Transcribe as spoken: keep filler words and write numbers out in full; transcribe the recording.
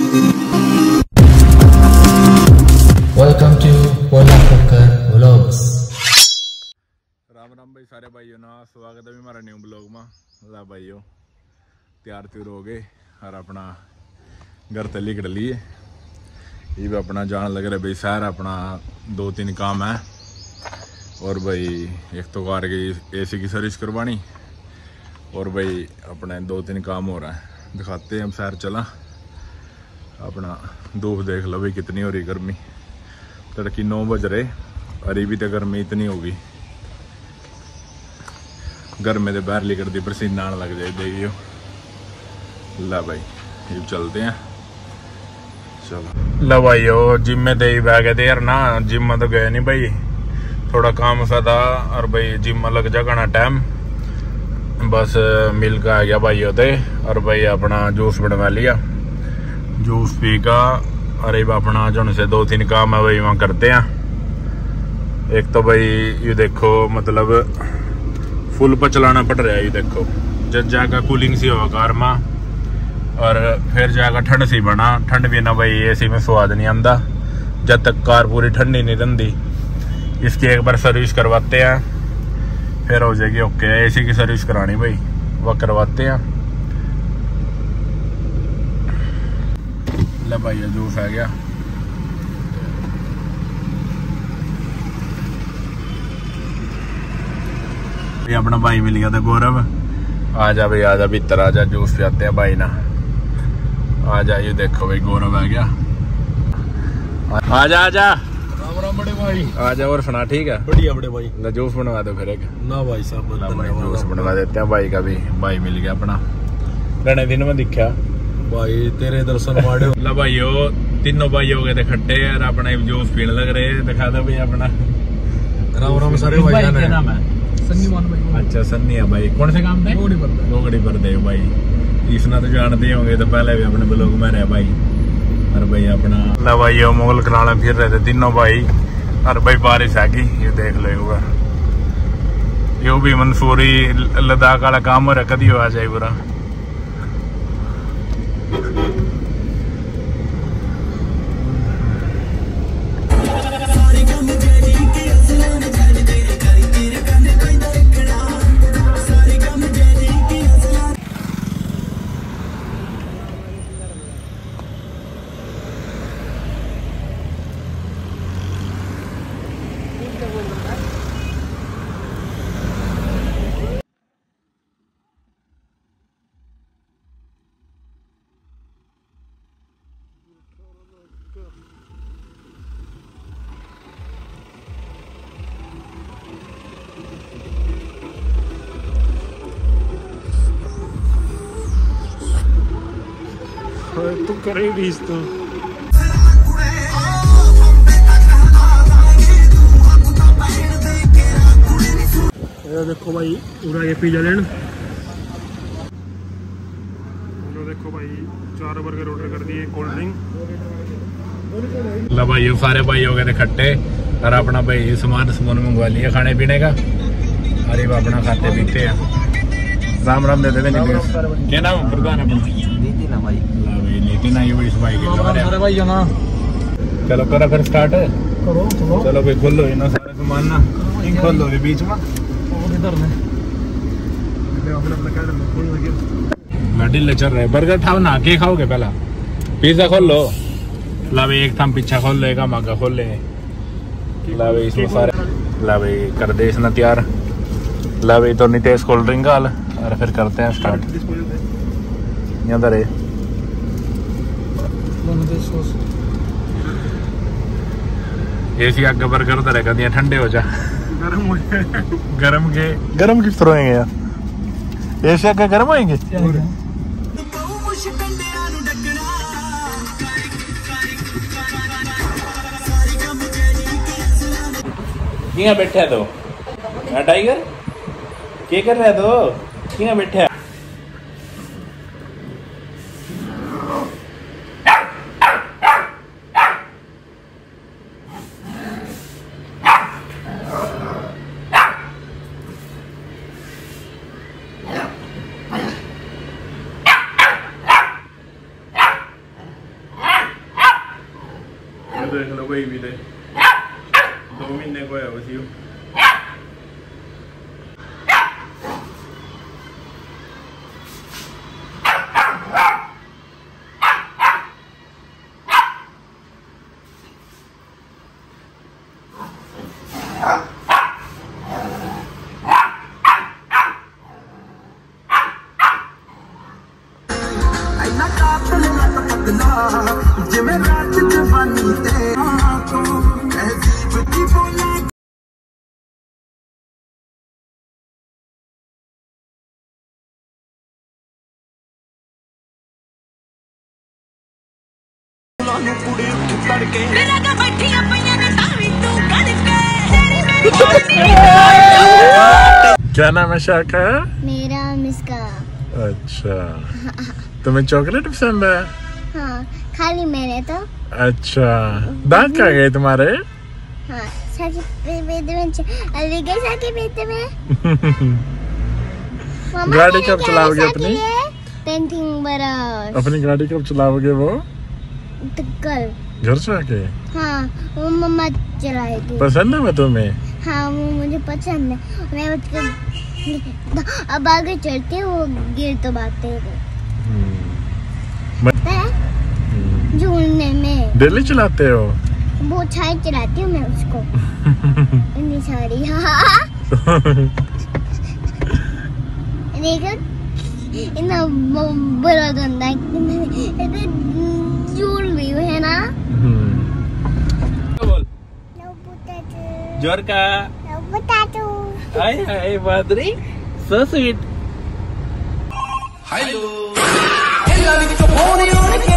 Welcome to पोला कुकर vlogs. Ram Ram भाई सारे भाइयों ना, स्वागत है भी हमारा न्यू ब्लॉग में। ला भाइयों तैयार त्यूर हो गए और अपना घर तली कट लिए। ये भी अपना जान लग रहा भाई शहर, अपना दो तीन काम है। और भाई एक तो कार की एसी की सर्विस करवानी और भाई अपने दो तीन काम हो रहा है। दिखाते हैं हम शहर चला। अपना धूप देख लो भाई कितनी हो रही गर्मी। तड़की नौ बज रहे और ये भी तो गर्मी इतनी होगी। गर्मी तो बाहर लिकड़ दी पसीना आने लग जाए देखियो। ला भाई ये चलते हैं, चलो। ला भाई ओ जिम में दे बह गए थे यार ना, जिम में तो गए नहीं भाई, थोड़ा काम सा था। और भाई जिम में लग जाना टाइम, बस मिल का आ गया भाई होते। और भाई अपना जूस बनवा लिया, जूस पी का। अरे अपना जो से दो तीन काम है भाई वहाँ करते हैं। एक तो भाई ये देखो मतलब फुल पर चलाना पड़ रहा है। ये देखो जब जाकर कूलिंग सी होगा कार में और फिर जाकर ठंड सी बना। ठंड भी ना भाई एसी में स्वाद नहीं आता जब तक कार पूरी ठंडी नहीं रही। इसकी एक बार सर्विस करवाते हैं फिर हो जाएगी ओके। एसी की सर्विस करानी भाई वह करवाते हैं। ले भाई ये जूस आ गया। ये अपना भाई मिल गया था गौरव। आजा भाई आजा भीतर आजा, जूस पियाते हैं भाई ना। आजा ये देखो भाई गौरव आ गया। आजा आजा राम राम बड़े भाई। आजा और सुना ठीक है? बढ़िया बड़े भाई। ले जूस बनवा दो फिर एक। ना भाई साहब भाई जूस बनवा देते हैं भाई का भी। भाई मिल गया अपना, घने दिन में दिखा भाई तेरे दर्शन मारे। ला भाई ओ तीनों भाई हो गए थे खट्टे और अपने जूस पीने लग रहे। दिखा दो भाई अपना। राम राम सारे भाई जान है। नाम है सन्नी मान भाई। अच्छा सन्नी है भाई। कौन से काम थे? लोगड़ी पर लोगड़ी पर दे भाई। इसना तो जानते होंगे, तो पहले भी अपने ब्लॉग में रहे भाई। और भाई अपना ला भाई ओ मोल कराना फिर रहे थे तीनों भाई। और भाई बारिश आ गई, ये देख लो एक बार। यो भी मंसूरी लद्दाख वाला काम हो रहा, कदी आ जाए पूरा। तू करे भी तो ये देखो भाई पूरा ये पिज्जा लेन। जो देखो भाई चार बर्गर ऑर्डर कर दिए, कोल्ड ड्रिंक। ला भाई सारे भाई हो गए थे खट्टे और अपना भाई सामान सामान मंगवा लिया खाने पीने का। अरे अपना खाते पीते हैं। राम राम दे देते नहीं। क्या नाम प्रधान है? नीति ना भाई। ला भाई नीति ना, ये इस भाई के सारे भाई ना। चलो करो फिर स्टार्ट करो। चलो चलो भाई खोल लो ना सारे सामान ना, खोल लो बीच में इधर में गाड़ी ले चल रहे। बर्गर खाओ ना, के खाओगे पहला? पिज्जा खोल लो। ला भाई एक थम पीछा खोल लेगा, मागा खोल ले। ला भाई इसमें सारे ला भाई कर दे इसने तैयार। ला भाई तो नितेश कोल्ड ड्रिंक का हाल और फिर करते हैं स्टार्ट। यहाँ दरे एसी आगे बर्गर तो रहेगा दिया ठंडे हो जा। गरम हो गरम के गरम किस तरह होंगे यार? एसी आगे गरम होंगे। किया बैठा है तो टाइगर क्या कर रहा है? तो किया बैठा है? देख लो कोई भी दे दो महीने को है उसी क्या नाम है शाह का? मेरा मिसका। अच्छा तुम्हें चॉकलेट पसंद है? हाँ खाली मैंने तो। अच्छा दांत कहाँ गए तुम्हारे? हाँ साके पेट में अली गई साके पेट में। गाड़ी कब चलाओगे अपनी? पेंटिंग बरस। अपनी गाड़ी कब चलाओगे वो? कल घर से आके? हाँ वो मम्मा चलाएगी। पसंद है मैं तुम्हें? हाँ वो मुझे पसंद है। मैं उसको अब आगे चलते वो गिर तो बातें झूलने में। डेली चलाते हो? बहुत सारी चलाती हूँ मैं उसको। इतनी सारी। हाँ देखो इतना बड़ा गंदा झूल रही है ना। जोर का हाय हाय बादरी सो स्वीट हेलो